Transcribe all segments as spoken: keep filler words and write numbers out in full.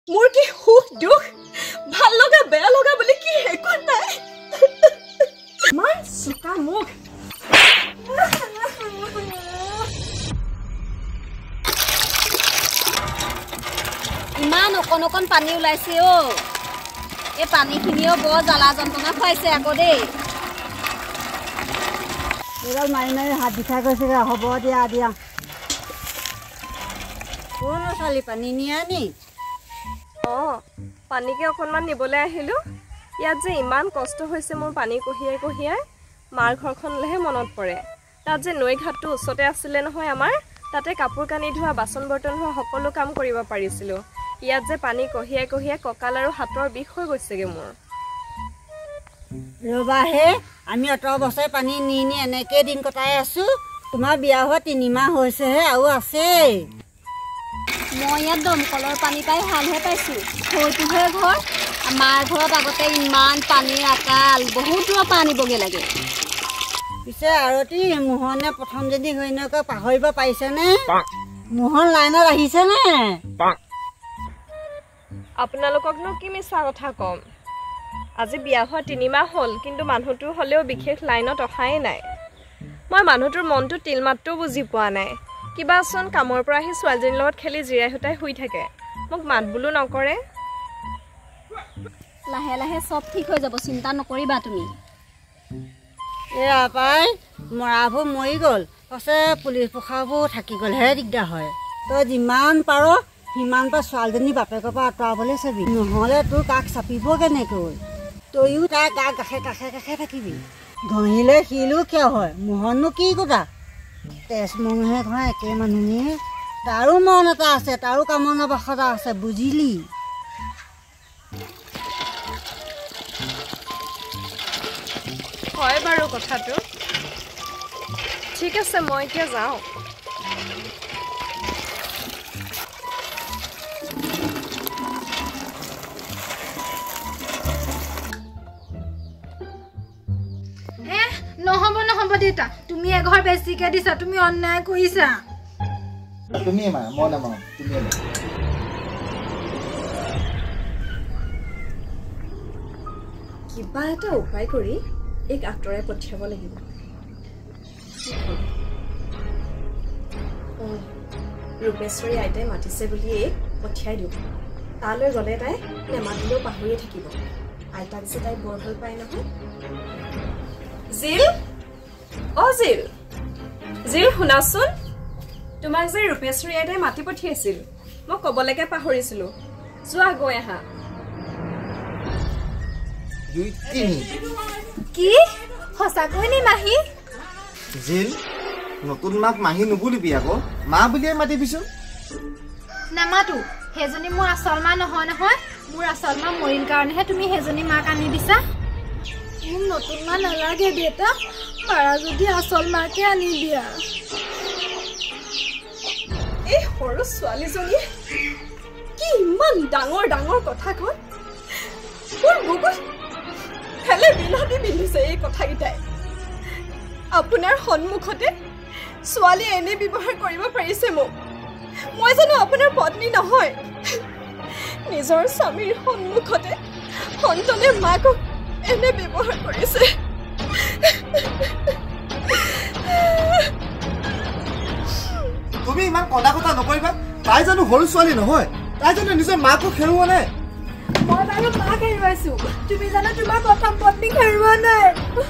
মোৰ কি সুখ দুখ ভাল লগা বেয়া লগা বুলি কি একো নাই মাৰ চোকা মুখ ইমান অকণ অকণ পানী ওলাইছে অ এই পানীখিনিও বৰ জ্বালা যন্ত্ৰণা খুৱাইছে আকৌ দেই এডাল মাৰি মাৰি হাত বিষাই গৈছে হ'ব দিয়া দিয়া কোন ছোৱালী পানী নিয়া নি অঁ পানীকে অকণমান নিবলৈ আহিলোঁ ইয়াত যে ইমান কষ্ট হৈছে মোৰ পানী কঢ়িয়াই কঢ়িয়াই মাৰ ঘৰখনলৈহে মনত পৰে তাত যে নৈ ঘাটটো ওচৰতে আছিলে নহয় আমাৰ তাতে কাপোৰ কানি ধোৱা বাচন বৰ্তন ধোৱা সকলো কাম কৰিব পাৰিছিলোঁ ইয়াত যে পানী কঢ়িয়াই কঢ়িয়াই কঁকাল আৰু হাতৰ বিষ হৈ গৈছেগৈ মোৰ ৰবাহে আমি অত বছৰ পানী নি নি এনেকৈ দিন কটাই আছোঁ তোমাৰ বিয়া হোৱা তিনিমাহ হৈছেহে আৰু আছেই মই ইয়াত দমকলৰ পানী পাই ভালহে পাইছোঁ সৌটোহে ঘৰ আমাৰ ঘৰত আগতে ইমান পানীৰ আকাল বহুত দূৰৰ পৰা আনিবগৈ লাগে পিছে আৰতি মোহনে প্ৰথম যদি ঘৈণীয়েকক পাহৰিব পাৰিছেনে মোহন লাইনত আহিছেনে আপোনালোককনো কি মিছা কথা ক'ম আজি বিয়া হোৱা তিনিমাহ হ'ল কিন্তু মানুহটো হ'লেও বিশেষ লাইনত অহাই নাই মই মানুহটোৰ মনটো তিলমাত্ৰও বুজি পোৱা নাই কিবাচোন কামৰ পৰা আহি ছোৱালীজনীৰ লগত খেলি জিৰাই সূতাই শুই থাকে মোক মাত বোলো নকৰে লাহে লাহে চব ঠিক হৈ যাব চিন্তা নকৰিবা তুমি এয়া পাই মৰাবোৰ মৰি গ'ল পাছে পুলিচ প্ৰশাসবোৰ থাকি গ'লহে দিগদাৰ হয় তই যিমান পাৰ সিমান পাৰ ছোৱালীজনী বাপেকৰ পৰা আঁতৰাবলৈ চাবি নহ'লে তোৰ কাষ চাপিব কেনেকৈ তয়ো তাৰ কাষ কাষে কাষে কাষে থাকিবি ঘঁহিলে শিলো কিয় হয় মোহননো কি কথা তেজ মঙহে ঘঁহে একে মানুহে তাৰো মন এটা আছে তাৰো কামনা বাসনা আছে বুজিলি হয় বাৰু কথাটো ঠিক আছে মই এতিয়া যাওঁ নহব নহব দেউতা তুমি এঘৰ বেছিকে দিছা তুমি অন্যায় কৰিছা তুমি মা মই নামাও তুমি কিবা এটা উপায় কৰি এক আঁতৰাই পঠিয়াব লাগিব ৰূপেশ্বৰী আইতাই মাতিছে বুলি এক পঠিয়াই দিওঁ তালৈ গ'লে তাই নেমাতিলেও পাহৰিয়ে থাকিব আইতাক যে তাই বৰ ভাল পায় নহয় জিল অ জিল জিল শুনাচোন তোমাক যে ৰূপেশ্বৰী আইতাই মাতি পঠিয়াইছিল মই ক'বলৈকে পাহৰিছিলোঁ যোৱা গৈ আহা কি সঁচাকৈ নি মাহী জিল নতুন মাক মাহী নুবুলিবি আকৌ মা বুলিয়ে মাতিবিচোন নামাতো সেইজনী মোৰ আচল মা নহয় নহয় মোৰ আচল মা মৰিল কাৰণেহে তুমি সেইজনী মাক আনি দিছা মোক নতুন মা নালাগে দেউতা পাৰা যদি আচল মাকে আনি দিয়া এই সৰু ছোৱালীজনীয়ে কি ইমান ডাঙৰ ডাঙৰ কথা কয় মোৰ বুকুত হেলে বিলাতি বিন্ধিছে এই কথাকেইটাই আপোনাৰ সন্মুখতে ছোৱালী এনে ব্যৱহাৰ কৰিব পাৰিছে মোক মই জানো আপোনাৰ পত্নী নহয় নিজৰ স্বামীৰ সন্মুখতে সন্তানে মাকক এনে ব্যৱহাৰ কৰিছে তুমি ইমান কণা কথা নকৰিবা তাই জানো সৰু ছোৱালী নহয় তাই জানো নিজৰ মাকক হেৰুওৱা নাই মই বাৰু মাক হেৰুৱাইছো তুমি জানো তোমাৰ প্ৰথম পত্নীক হেৰুওৱা নাই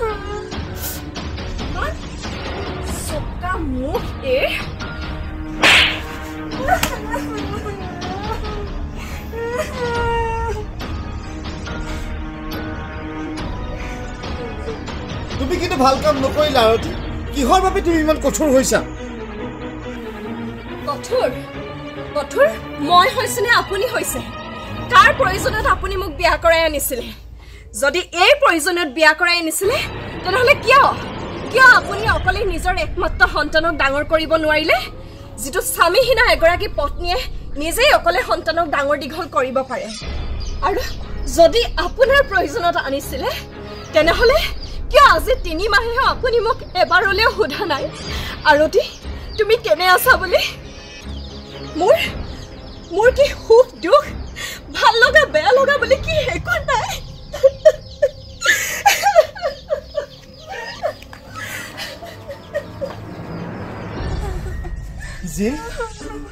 চকা মুখ এ তুমি কিন্তু ভাল কাম নকৰিলা আৰতি কিহৰ বাবে তুমি ইমান কঠোৰ হৈছা কঠোৰ কঠোৰ মই হৈছো নে আপুনি হৈছে কাৰ প্ৰয়োজনত আপুনি মোক বিয়া কৰাই আনিছিলে যদি এই প্ৰয়োজনত বিয়া কৰাই আনিছিলে তেনেহ'লে কিয় কিয় আপুনি অকলে নিজৰ একমাত্ৰ সন্তানক ডাঙৰ কৰিব নোৱাৰিলে যিটো স্বামীহীনা এগৰাকী পত্নীয়ে নিজেই অকলে সন্তানক ডাঙৰ দীঘল কৰিব পাৰে আৰু যদি আপোনাৰ প্ৰয়োজনত আনিছিলে তেনেহ'লে কিয় আজি তিনি মাহেও আপুনি মোক এবাৰলৈও সোধা নাই আৰতি তুমি কেনে আছা বুলি মোৰ মোৰ কি সুখ দুখ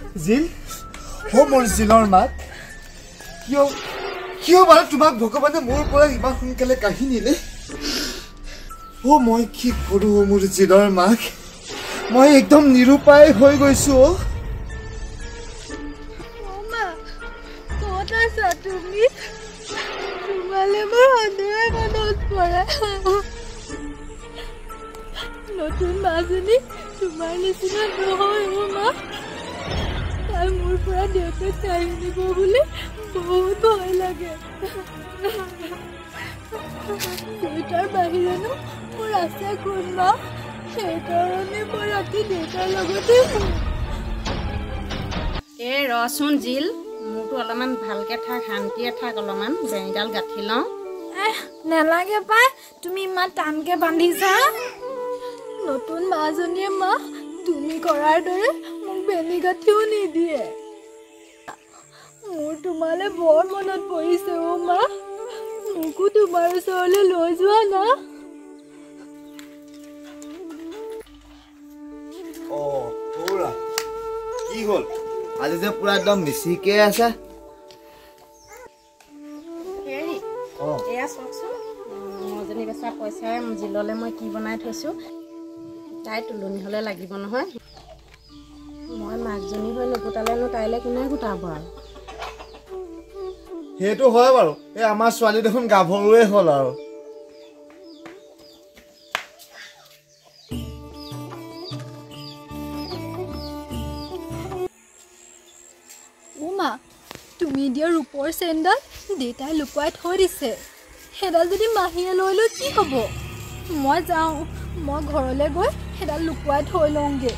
জিল ও মোৰ জিলৰ মাক কিয় কিয় বাৰু তোমাক ভগৱানে মোৰ পৰা ইমান সোনকালে কাঢ়ি নিলে ও মই কি কৰো মোৰ জিলৰ মাক মই একদম নিৰুপায় হৈ গৈছো ও মা ক'ত আছা তুমি তোমালে মোৰ সদায় মনত পৰে নতুন মাজনী তোমাৰ নিচিনা নহয় ও মা তাই মোৰ পৰা দেউতাক চাই নিব বুলি বহুত ভয় লাগে দেউতাৰ বাহিৰেনো মোৰ আছে কোন মা সেইকাৰণে মই ৰাতি দেউতাৰ লগতে এই ৰচোন জিল মোৰতো অলপমান ভালকে থাক শান্তিয়ে থাক অলপমান বেংডাল গাঁঠি লওঁ নেলাগে পাই তুমি ইমান টানকে বান্ধিছা নতুন মাজনীয়ে মা তুমি কৰাৰ দৰে মোক বেনি গাঁঠিও নিদিয়ে মোৰ তোমালে বৰ মনত পৰিছে অ মা মোকো তোমাৰ ওচৰলৈ লৈ যোৱা না ও পুৰা কি হ'ল আজি যে পুৰা একদম মিছিকে আছে হেৰি এয়া চাওকচোন মজনী বেচা পইচাৰে জিললে মই কি বনাই থৈছোঁ তাই তুলনি হ'লে লাগিব নহয় মই মাকজনী হৈ নুকুটালেনো তাইলৈ কোনে গোটাব আৰু সেইটো হয় বাৰু এই আমাৰ ছোৱালী দেখোন গাভৰুৱে হ'ল আৰু মা তুমি দিয়া ৰূপৰ চেণ্ডাল দেউতাই লুকুৱাই থৈ দিছে সেইডাল যদি মাহীয়ে লৈ লৈ কি হ'ব মই যাওঁ মই ঘৰলৈ গৈ সেইডাল লুকুৱাই থৈ লওঁগে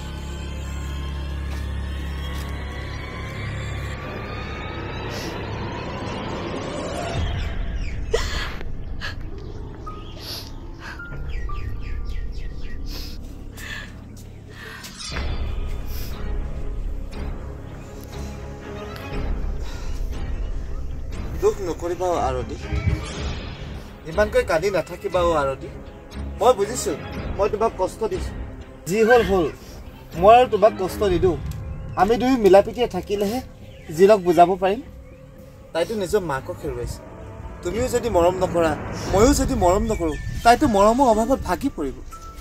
দুখ নকৰিবা আৰতি ইমানকৈ কান্দি নাথাকিবা অ আৰতি মই বুজিছো মই তোমাক কষ্ট দিছো যি হ'ল হ'ল মই আৰু তোমাক কষ্ট নিদিওঁ আমি দুয়ো মিলা পিটিয়ে থাকিলেহে জিলক বুজাব পাৰিম তাইতো নিজৰ মাকক হেৰুৱাইছে তুমিও যদি মৰম নকৰা ময়ো যদি মৰম নকৰোঁ তাইতো মৰমৰ অভাৱত ভাগি পৰিব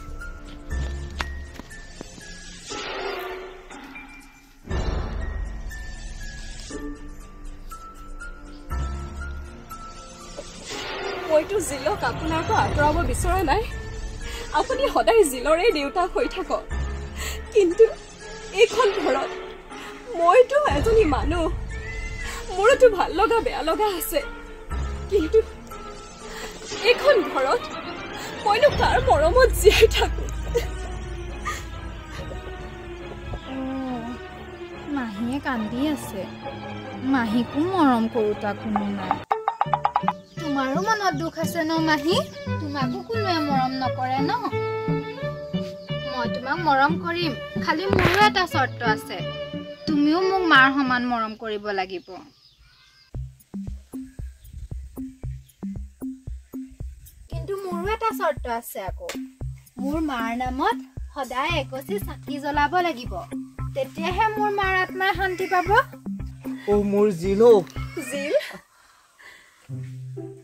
মইতো জিলক আপোনাৰ পৰা আঁতৰাব বিচৰা নাই আপুনি সদায় জিলৰে দেউতাক হৈ থাকক কিন্তু এইখন ঘৰত মইতো এজনী মানুহ মোৰতো ভাল লগা বেয়া লগা আছে কিন্তু এইখন ঘৰত মইনো কাৰ মৰমত জীয়াই থাকো মাহীয়ে কান্দি আছে মাহীকো মৰম কৰোতা কোনো নাই তোমাৰো মনত দুখ আছে ন মাহী তোমাকো কোনোৱে মৰম নকৰে ন মই তোমাক মৰম কৰিম খালি মোৰো এটা চৰ্ত আছে তুমিও মোক মাৰ সমান মৰম কৰিব লাগিব কিন্তু মোৰো এটা চৰ্ত আছে আকৌ মোৰ মাৰ নামত সদায় একচি চাকি জ্বলাব লাগিব তেতিয়াহে মোৰ মাৰ আত্মাই শান্তি পাব ও মোৰ জিল জিল